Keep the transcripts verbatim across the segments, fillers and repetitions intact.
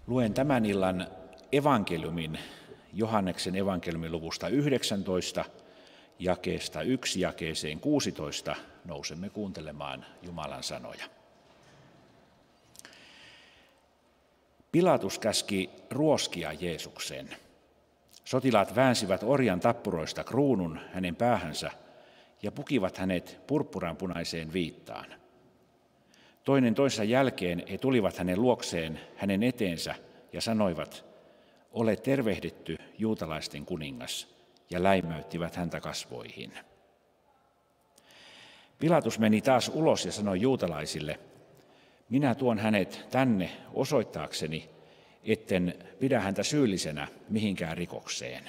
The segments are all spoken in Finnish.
Luen tämän illan evankeliumin, Johanneksen evankeliumin luvusta yhdeksäntoista, jakeesta yksi jakeeseen kuusitoista. Nousemme kuuntelemaan Jumalan sanoja. Pilatus käski ruoskia Jeesuksen. Sotilaat väänsivät orjan tappuroista kruunun hänen päähänsä ja pukivat hänet purppuranpunaiseen viittaan. Toinen toisensa jälkeen he tulivat hänen luokseen, hänen eteensä ja sanoivat, ole tervehditty, juutalaisten kuningas, ja läimäyttivät häntä kasvoihin. Pilatus meni taas ulos ja sanoi juutalaisille, minä tuon hänet tänne osoittaakseni, etten pidä häntä syyllisenä mihinkään rikokseen.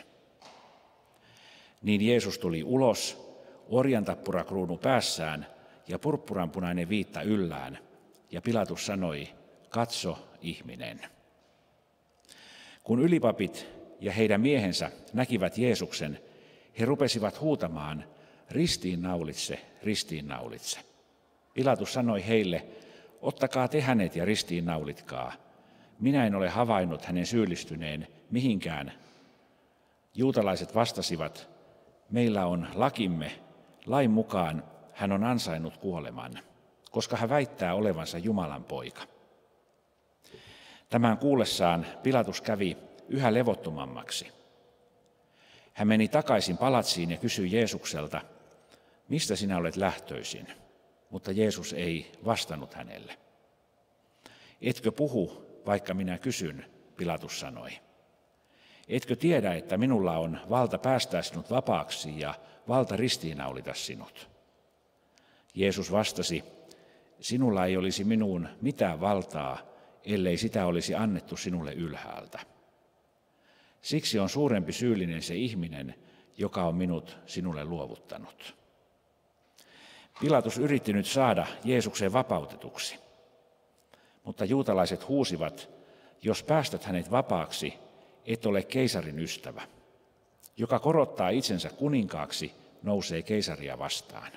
Niin Jeesus tuli ulos, orjantappurakruunu päässään ja purppuranpunainen viitta yllään, ja Pilatus sanoi, katso ihminen. Kun ylipapit ja heidän miehensä näkivät Jeesuksen, he rupesivat huutamaan, ristiinnaulitse, ristiinnaulitse. Pilatus sanoi heille, ottakaa te hänet ja ristiinnaulitkaa. Minä en ole havainnut hänen syyllistyneen mihinkään. Juutalaiset vastasivat, meillä on lakimme, lain mukaan hän on ansainnut kuoleman, koska hän väittää olevansa Jumalan poika. Tämän kuullessaan Pilatus kävi yhä levottomammaksi. Hän meni takaisin palatsiin ja kysyi Jeesukselta, mistä sinä olet lähtöisin? Mutta Jeesus ei vastannut hänelle. Etkö puhu, vaikka minä kysyn, Pilatus sanoi. Etkö tiedä, että minulla on valta päästää sinut vapaaksi ja valta ristiinnaulita sinut? Jeesus vastasi, sinulla ei olisi minuun mitään valtaa, ellei sitä olisi annettu sinulle ylhäältä. Siksi on suurempi syyllinen se ihminen, joka on minut sinulle luovuttanut. Pilatus yritti nyt saada Jeesuksen vapautetuksi, mutta juutalaiset huusivat, jos päästät hänet vapaaksi, et ole keisarin ystävä. Joka korottaa itsensä kuninkaaksi, nousee keisaria vastaan.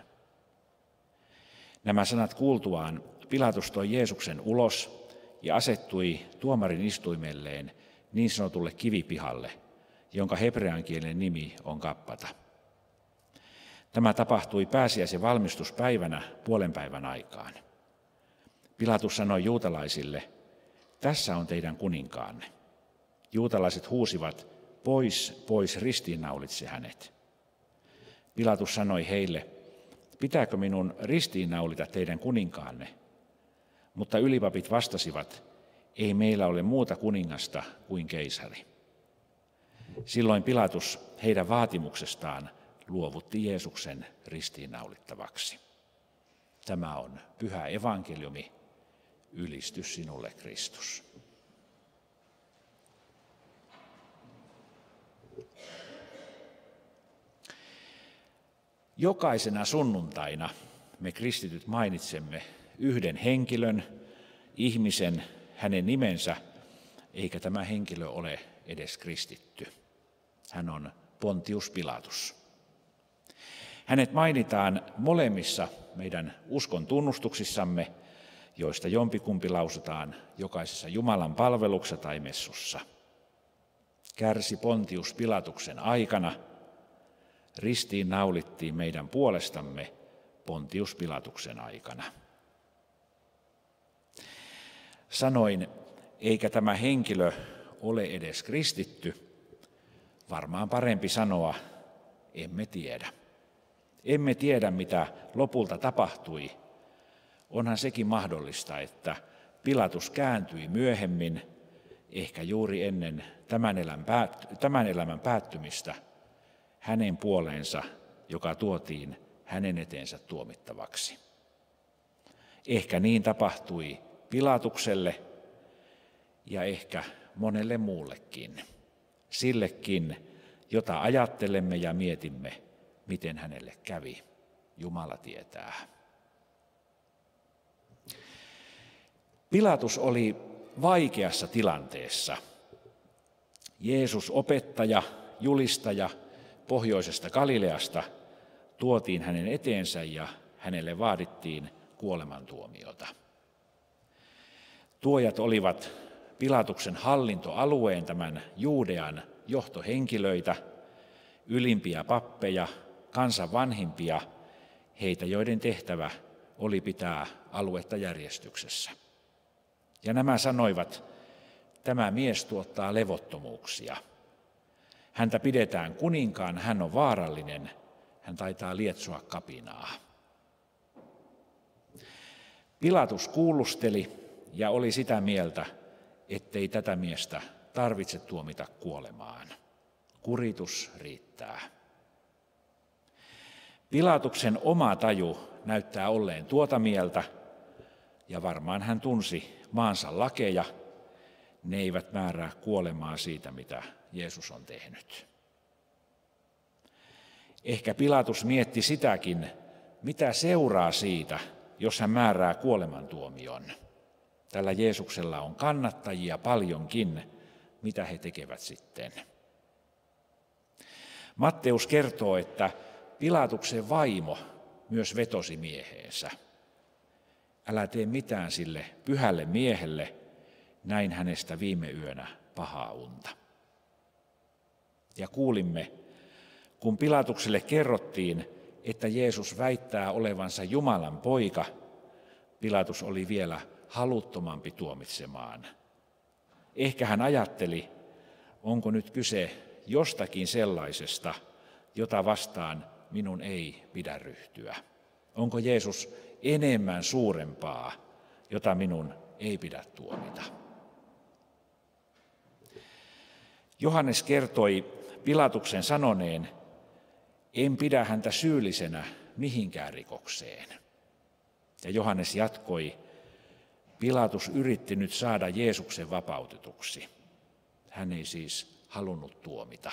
Nämä sanat kuultuaan Pilatus toi Jeesuksen ulos ja asettui tuomarin istuimelleen niin sanotulle kivipihalle, jonka hebreankielinen nimi on Gabbata. Tämä tapahtui pääsiäisen valmistuspäivänä puolen päivän aikaan. Pilatus sanoi juutalaisille, tässä on teidän kuninkaanne. Juutalaiset huusivat, pois, pois, ristiinnaulitse hänet. Pilatus sanoi heille, pitääkö minun ristiinnaulita teidän kuninkaanne? Mutta ylipapit vastasivat, ei meillä ole muuta kuningasta kuin keisari. Silloin Pilatus heidän vaatimuksestaan luovutti Jeesuksen ristiinnaulittavaksi. Tämä on pyhä evankeliumi, ylistys sinulle Kristus. Jokaisena sunnuntaina me kristityt mainitsemme yhden henkilön, ihmisen, hänen nimensä, eikä tämä henkilö ole edes kristitty. Hän on Pontius Pilatus. Hänet mainitaan molemmissa meidän uskon tunnustuksissamme, joista jompikumpi lausutaan jokaisessa Jumalan palveluksessa tai messussa. Kärsi Pontius Pilatuksen aikana, ristiin naulittiin meidän puolestamme Pontius Pilatuksen aikana. Sanoin, eikä tämä henkilö ole edes kristitty, varmaan parempi sanoa, emme tiedä. Emme tiedä, mitä lopulta tapahtui. Onhan sekin mahdollista, että Pilatus kääntyi myöhemmin, ehkä juuri ennen tämän elämän päättymistä, hänen puoleensa, joka tuotiin hänen eteensä tuomittavaksi. Ehkä niin tapahtui Pilatukselle ja ehkä monelle muullekin, sillekin, jota ajattelemme ja mietimme, miten hänelle kävi. Jumala tietää. Pilatus oli vaikeassa tilanteessa. Jeesus, opettaja, julistaja pohjoisesta Galileasta, tuotiin hänen eteensä ja hänelle vaadittiin kuolemantuomiota. Tuojat olivat Pilatuksen hallintoalueen, tämän Juudean johtohenkilöitä, ylimpiä pappeja, kansan vanhimpia, heitä joiden tehtävä oli pitää aluetta järjestyksessä. Ja nämä sanoivat, tämä mies tuottaa levottomuuksia. Häntä pidetään kuninkaan, hän on vaarallinen, hän taitaa lietsoa kapinaa. Pilatus kuulusteli ja oli sitä mieltä, ettei tätä miestä tarvitse tuomita kuolemaan. Kuritus riittää. Pilatuksen oma taju näyttää olleen tuota mieltä, ja varmaan hän tunsi maansa lakeja. Ne eivät määrää kuolemaa siitä, mitä Jeesus on tehnyt. Ehkä Pilatus mietti sitäkin, mitä seuraa siitä, jos hän määrää kuolemantuomion. Tällä Jeesuksella on kannattajia paljonkin, mitä he tekevät sitten. Matteus kertoo, että Pilatuksen vaimo myös vetosi mieheensä. Älä tee mitään sille pyhälle miehelle, näin hänestä viime yönä pahaa unta. Ja kuulimme, kun Pilatukselle kerrottiin, että Jeesus väittää olevansa Jumalan poika, Pilatus oli vielä haluttomampi tuomitsemaan. Ehkä hän ajatteli, onko nyt kyse jostakin sellaisesta, jota vastaan minun ei pidä ryhtyä. Onko Jeesus enemmän suurempaa, jota minun ei pidä tuomita? Johannes kertoi Pilatuksen sanoneen, en pidä häntä syyllisenä mihinkään rikokseen. Ja Johannes jatkoi, Pilatus yritti nyt saada Jeesuksen vapautetuksi. Hän ei siis halunnut tuomita.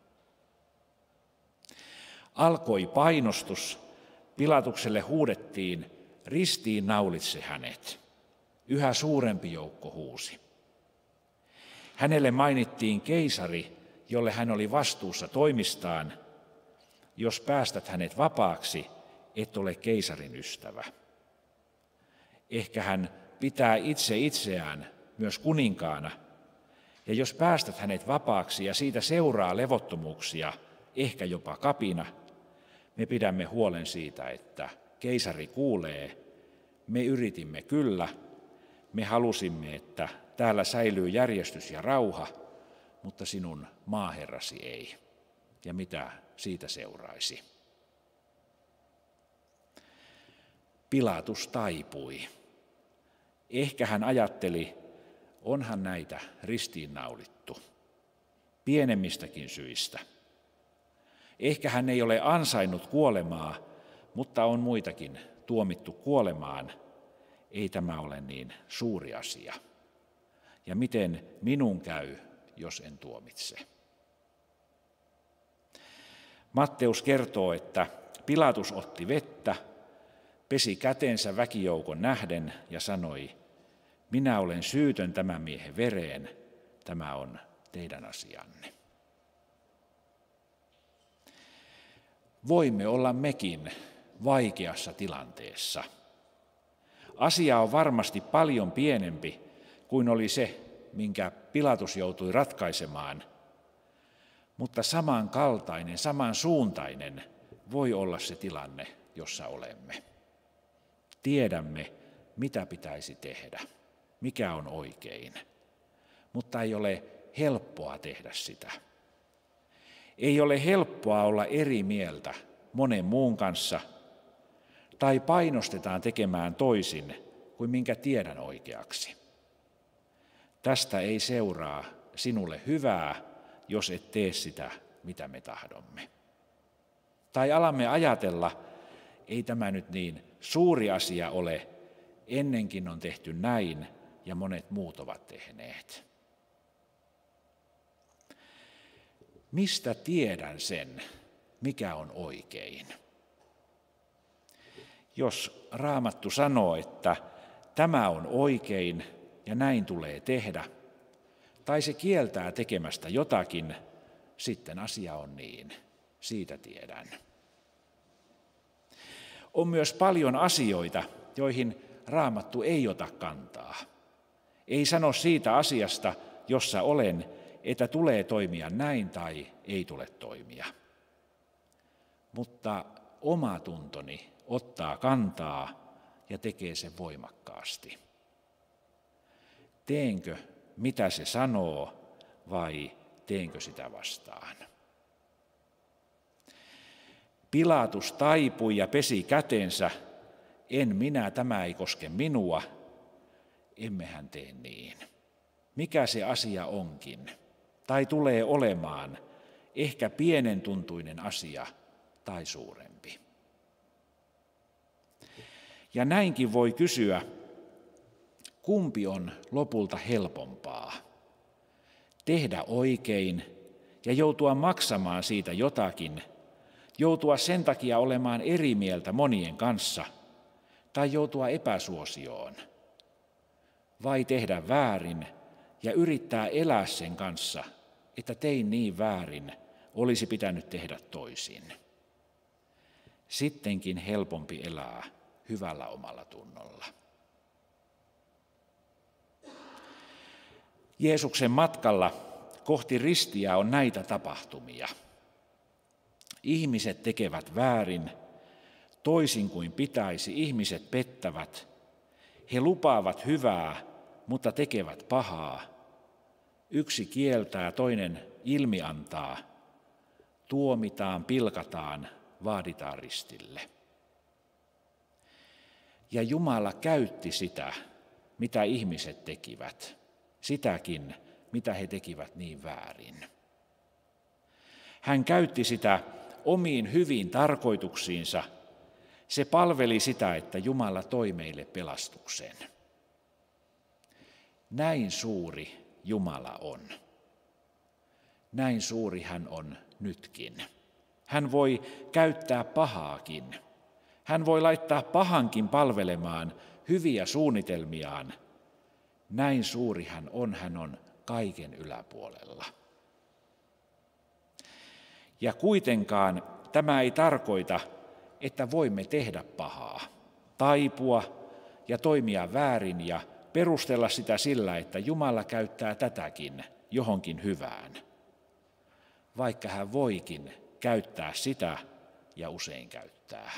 Alkoi painostus. Pilatukselle huudettiin, ristiin naulitse hänet. Yhä suurempi joukko huusi. Hänelle mainittiin keisari, jolle hän oli vastuussa toimistaan. Jos päästät hänet vapaaksi, et ole keisarin ystävä. Ehkä hän pitää itse itseään myös kuninkaana. Ja jos päästät hänet vapaaksi ja siitä seuraa levottomuuksia, ehkä jopa kapina, me pidämme huolen siitä, että keisari kuulee. Me yritimme kyllä, me halusimme, että täällä säilyy järjestys ja rauha, mutta sinun maaherrasi ei. Ja mitä siitä seuraisi? Pilatus taipui. Ehkä hän ajatteli, onhan näitä ristiinnaulittu, pienemmistäkin syistä. Ehkä hän ei ole ansainnut kuolemaa, mutta on muitakin tuomittu kuolemaan. Ei tämä ole niin suuri asia. Ja miten minun käy, jos en tuomitse? Matteus kertoo, että Pilatus otti vettä, pesi kätensä väkijoukon nähden ja sanoi, minä olen syytön tämän miehen vereen, tämä on teidän asianne. Voimme olla mekin vaikeassa tilanteessa. Asia on varmasti paljon pienempi kuin oli se, minkä Pilatus joutui ratkaisemaan, mutta samankaltainen, samansuuntainen voi olla se tilanne, jossa olemme. Tiedämme, mitä pitäisi tehdä, mikä on oikein, mutta ei ole helppoa tehdä sitä. Ei ole helppoa olla eri mieltä monen muun kanssa tai painostetaan tekemään toisin kuin minkä tiedän oikeaksi. Tästä ei seuraa sinulle hyvää, jos et tee sitä, mitä me tahdomme. Tai alamme ajatella, ei tämä nyt niin suuri asia ole, ennenkin on tehty näin ja monet muut ovat tehneet. Mistä tiedän sen, mikä on oikein? Jos Raamattu sanoo, että tämä on oikein ja näin tulee tehdä, tai se kieltää tekemästä jotakin, sitten asia on niin. Siitä tiedän. On myös paljon asioita, joihin Raamattu ei ota kantaa. Ei sano siitä asiasta, jossa olen, että tulee toimia näin tai ei tule toimia. Mutta oma tuntoni ottaa kantaa ja tekee sen voimakkaasti. Teenkö, mitä se sanoo, vai teenkö sitä vastaan? Pilatus taipui ja pesi kätensä. En minä, tämä ei koske minua. Emmehän tee niin. Mikä se asia onkin, tai tulee olemaan, ehkä pienen tuntuinen asia tai suurempi. Ja näinkin voi kysyä, kumpi on lopulta helpompaa? Tehdä oikein ja joutua maksamaan siitä jotakin, joutua sen takia olemaan eri mieltä monien kanssa, tai joutua epäsuosioon, vai tehdä väärin ja yrittää elää sen kanssa, että tein niin väärin, olisi pitänyt tehdä toisin. Sittenkin helpompi elää hyvällä omalla tunnolla. Jeesuksen matkalla kohti ristiä on näitä tapahtumia. Ihmiset tekevät väärin, toisin kuin pitäisi, ihmiset pettävät. He lupaavat hyvää, mutta tekevät pahaa. Yksi kieltää, toinen ilmiantaa. Tuomitaan, pilkataan, vaaditaan ristille. Ja Jumala käytti sitä, mitä ihmiset tekivät, sitäkin, mitä he tekivät niin väärin. Hän käytti sitä omiin hyviin tarkoituksiinsa. Se palveli sitä, että Jumala toi meille pelastuksen. Näin suuri Jumala on. Näin suuri hän on nytkin. Hän voi käyttää pahaakin. Hän voi laittaa pahankin palvelemaan hyviä suunnitelmiaan. Näin suuri hän on, hän on kaiken yläpuolella. Ja kuitenkaan tämä ei tarkoita, että voimme tehdä pahaa, taipua ja toimia väärin ja perustella sitä sillä, että Jumala käyttää tätäkin johonkin hyvään, vaikka hän voikin käyttää sitä ja usein käyttää.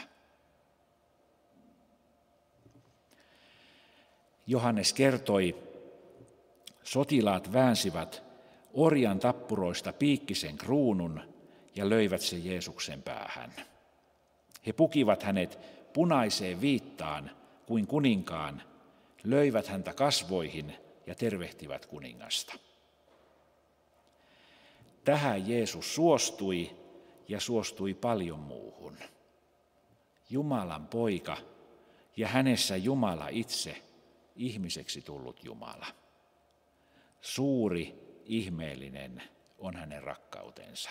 Johannes kertoi, sotilaat väänsivät orjan tappuroista piikkisen kruunun ja löivät sen Jeesuksen päähän. He pukivat hänet punaiseen viittaan kuin kuninkaan, löivät häntä kasvoihin ja tervehtivät kuningasta. Tähän Jeesus suostui ja suostui paljon muuhun. Jumalan poika ja hänessä Jumala itse, ihmiseksi tullut Jumala. Suuri, ihmeellinen on hänen rakkautensa.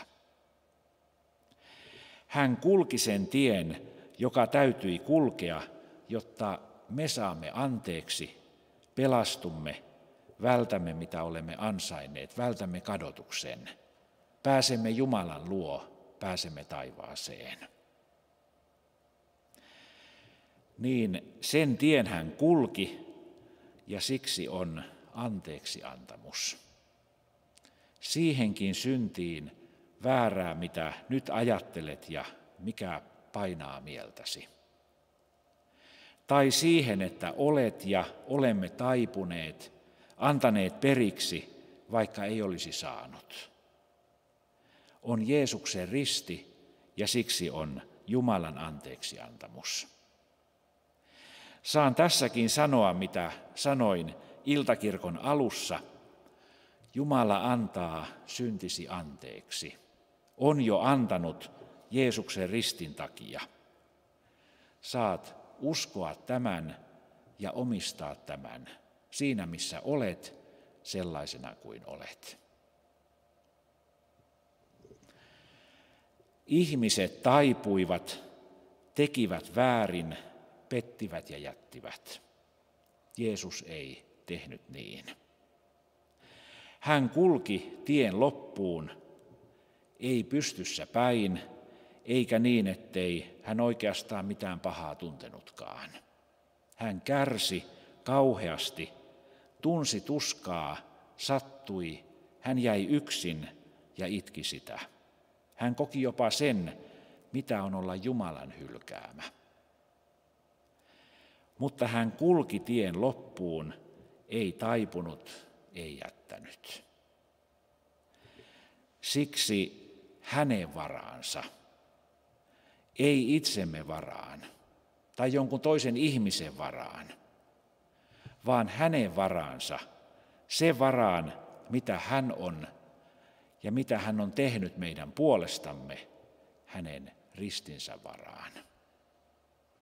Hän kulki sen tien, joka täytyi kulkea, jotta me saamme anteeksi, pelastumme, vältämme mitä olemme ansainneet, vältämme kadotuksen, pääsemme Jumalan luo, pääsemme taivaaseen. Niin sen tien hän kulki ja siksi on anteeksiantamus. Siihenkin syntiin väärää, mitä nyt ajattelet ja mikä painaa mieltäsi. Tai siihen, että olet ja olemme taipuneet, antaneet periksi, vaikka ei olisi saanut. On Jeesuksen risti ja siksi on Jumalan anteeksiantamus. Saan tässäkin sanoa, mitä sanoin iltakirkon alussa. Jumala antaa syntisi anteeksi. On jo antanut Jeesuksen ristin takia. Saat uskoa tämän ja omistaa tämän siinä, missä olet, sellaisena kuin olet. Ihmiset taipuivat, tekivät väärin, pettivät ja jättivät. Jeesus ei tehnyt niin. Hän kulki tien loppuun, ei pystyssä päin, eikä niin, ettei hän oikeastaan mitään pahaa tuntenutkaan. Hän kärsi kauheasti, tunsi tuskaa, sattui, hän jäi yksin ja itki sitä. Hän koki jopa sen, mitä on olla Jumalan hylkäämä. Mutta hän kulki tien loppuun, ei taipunut, ei jättänyt. Siksi hänen varaansa, ei itsemme varaan tai jonkun toisen ihmisen varaan, vaan hänen varaansa, se varaan, mitä hän on ja mitä hän on tehnyt meidän puolestamme, hänen ristinsä varaan.